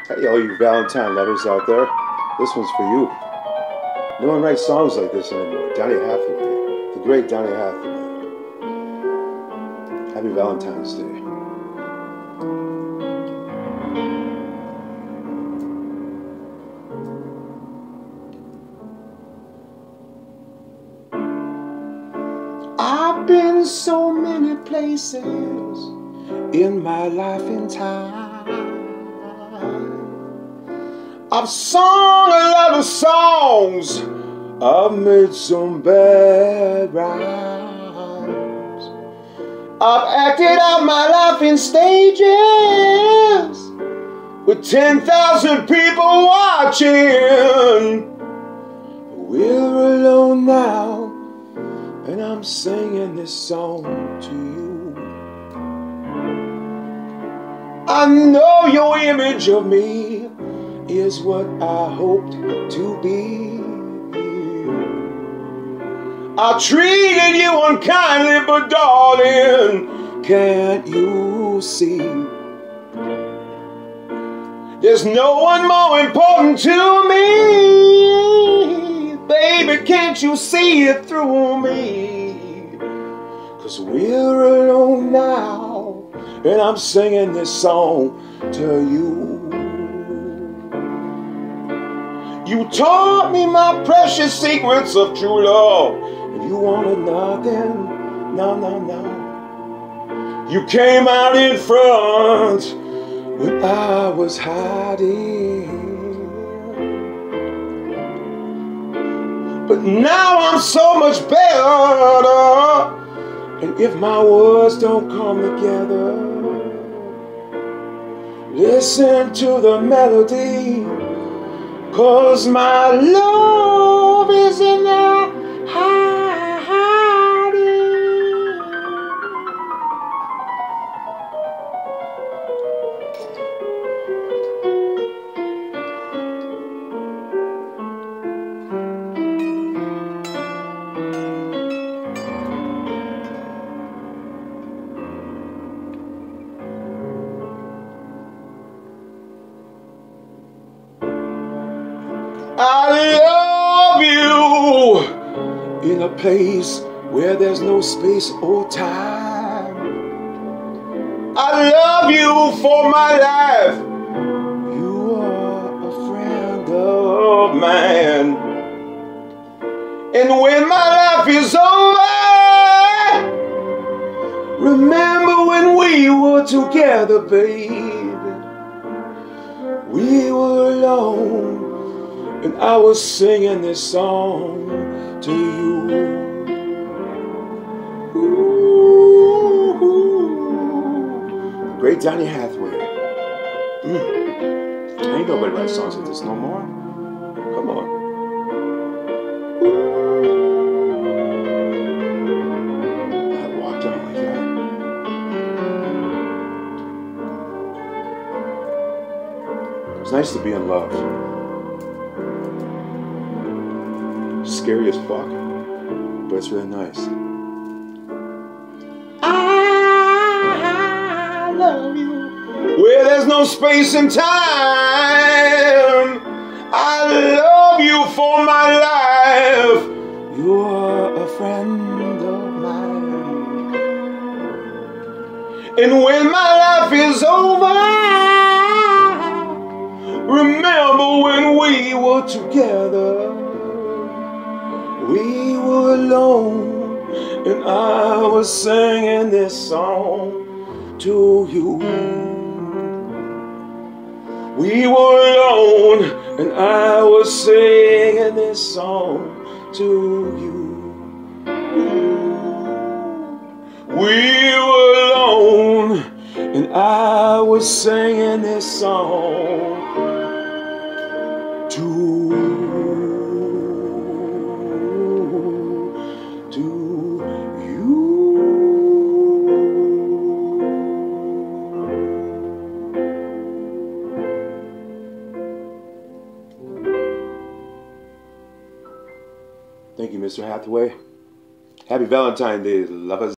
Hey, all you Valentine lovers out there, this one's for you. No one writes songs like this anymore. Donny Hathaway, the great Donny Hathaway. Happy Valentine's Day. I've been so many places in my life and time. I've sung a lot of songs, I've made some bad rhymes. I've acted out my life in stages with 10,000 people watching. We're alone now, and I'm singing this song to you. I know your image of me is what I hoped to be. I treated you unkindly, but darling, can't you see? There's no one more important to me. Baby, can't you see it through me? 'Cause we're alone now, and I'm singing this song to you. You taught me my precious secrets of true love. If you wanted nothing, no. You came out in front when I was hiding. But now I'm so much better, and if my words don't come together, listen to the melody, 'cause my love is in there hiding. I love you in a place where there's no space or time. I love you for my life. You are a friend of mine. And when my life is over, remember when we were together, babe. We were alone, and I was singing this song to you. Ooh, great Donny Hathaway. Ain't nobody writes songs like this no more. Come on. I walked out like that. It's nice to be in love. Scary as fuck, but it's really nice. I love you where there's no space and time. I love you for my life. You're a friend of mine. And when my life is over, remember when we were together. We were alone, and I was singing this song to you. We were alone, and I was singing this song to you. We were alone, and I was singing this song to you. Thank you, Mr. Hathaway. Happy Valentine's Day, lovers.